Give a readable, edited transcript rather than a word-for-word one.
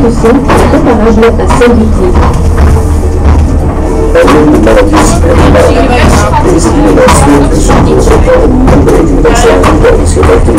ceci est comparable à celle du pied. Une maladie et les épidémies sont nombreuses, comme les vaccins, les risques